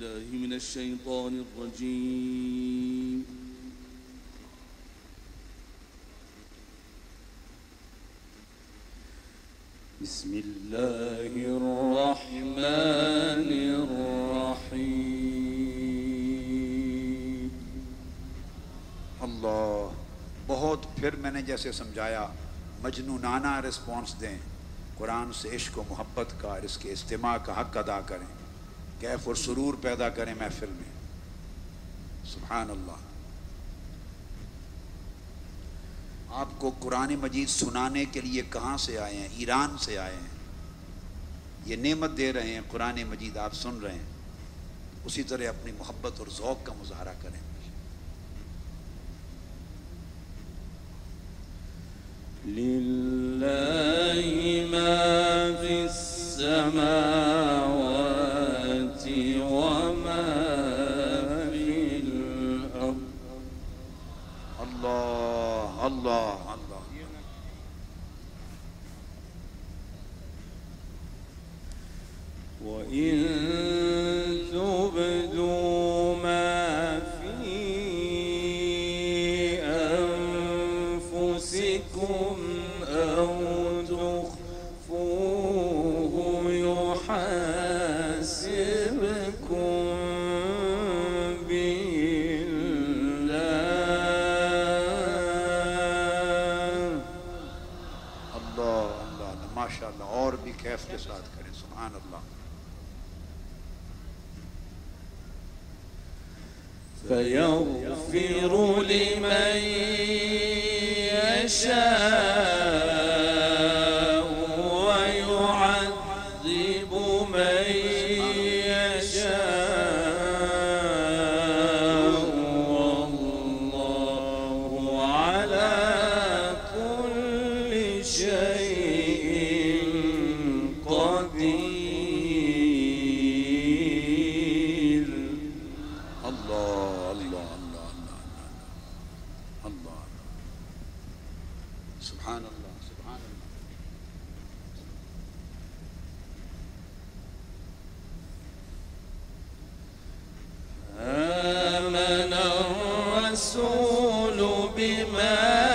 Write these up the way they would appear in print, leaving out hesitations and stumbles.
بالله من الشيطان الرجيم. بسم الله الرحمن الرحيم. अल्लाह, बहुत फिर मैंने जैसे समझाया मजनूनाना रिस्पॉन्स दें, कुरान से इश्क व मोहब्बत का और इसके इस्तिमा का हक़ अदा करें, कैफ और सुरूर पैदा करें महफिल में। सुभान अल्लाह। आपको कुरान मजीद सुनाने के लिए कहाँ से आए हैं? ईरान से आए हैं। ये नेमत दे रहे हैं, कुरान मजीद आप सुन रहे हैं। उसी तरह अपनी मोहब्बत और ज़ौक़ का मुज़ाहरा करें। लिल्लाहि मा फिस्समावाति व मा फिल अर्द। अल्लाह अल्लाह अल्लाह। व इन तुब्दू मा फी अनफुसिकुम औ तुख्फूहु युहासिबकुम माशाअल्लाह, और भी कैफ के साथ करें। सुभान अल्लाह। फयग़फ़िरु लिमन यशाअ व युअज़्ज़िबु मन यशाअ वल्लाहु अला कुल्लि शैइन क़दीर। अल्लाह अल्लाह अल्लाह अल्लाह अल्लाह। सुभान अल्लाह सुभान अल्लाह। آمن الرسول بما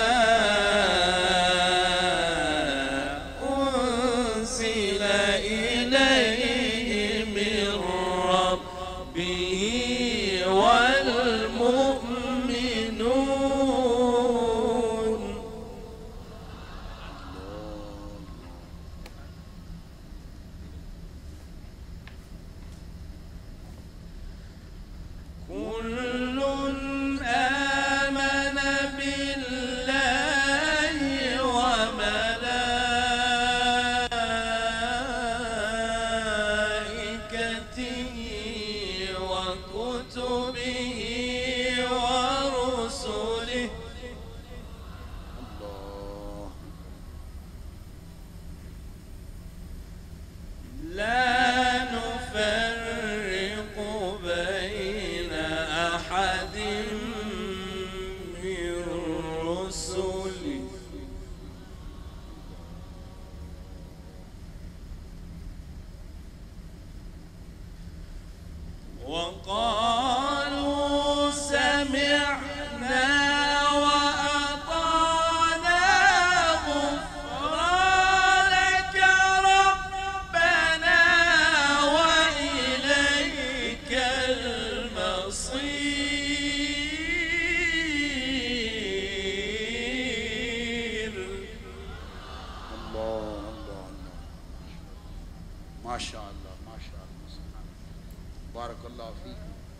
أنزل إليه من ربه والمؤمنون كل آمن بالله وملائكته وكتبه ورسله الله لا نفرق بين أحد من رسله وقالوا سمعنا وأطعنا غفرانك ربنا وإليك المصير. الله الله الله। माशाअल्लाह माशाअल्लाह। सुभान अल्लाह। बारक अल्लाह फीक।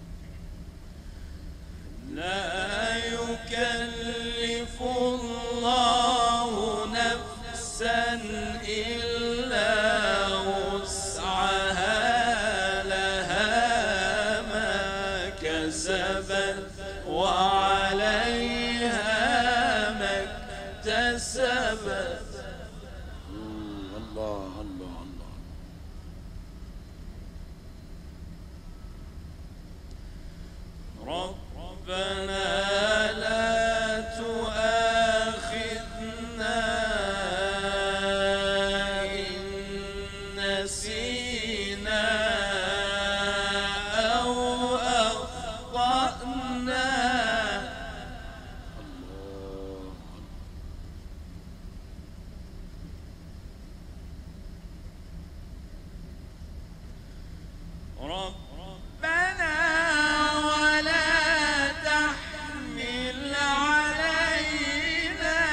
لا يكلف الله نفسا إلا وسعها لها ما كسبت وعليها ما اكتسبت. الله الله الله। ربنا لا تؤاخذنا إن نسينا أو ربنا ولا تحمل علينا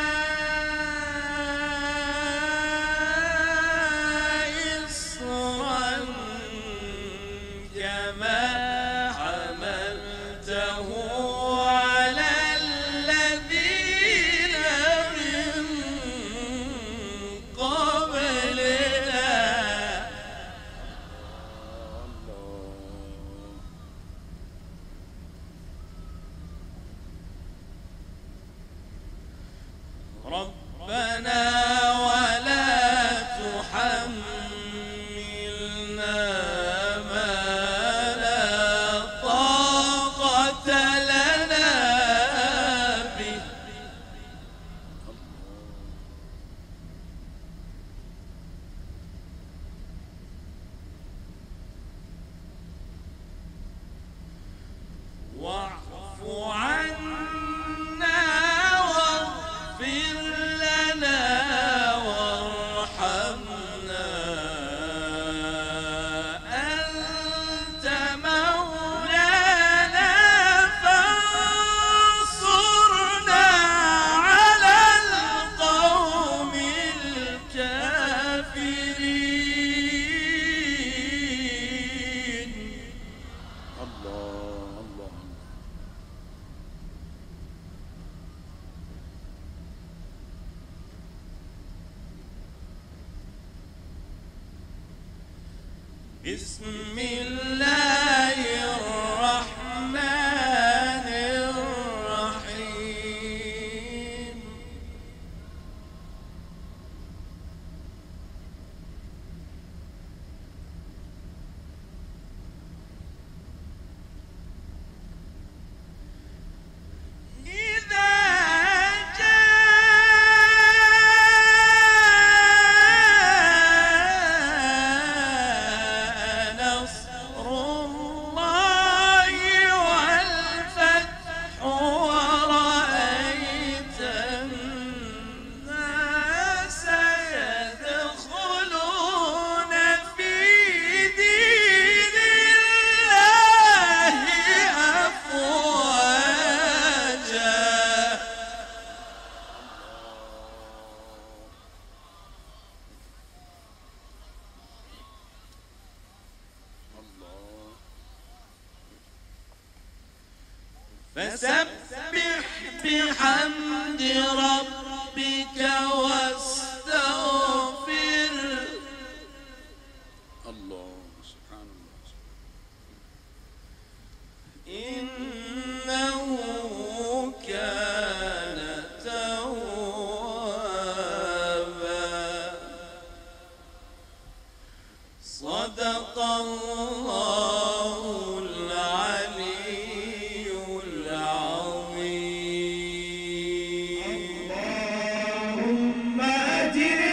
إصرا كما حملته على الذين من قبلنا. ربنا ولا تحملنا ما لا طاقة لنا به. واعف عنا واغفر لنا وارحمنا أنت مولانا فانصرنا على القوم الكافرين. الله الله. بسم الله الرحمن الرحيم. إذا نصر الله والفتح ورأيت الناس يدخلون في دين الله أفواجا. فسبح بحمد ربك واستغفر. الله سبحان الله. إنه كان توابا. صدق الله العلي العظيم. اللهم أجرنا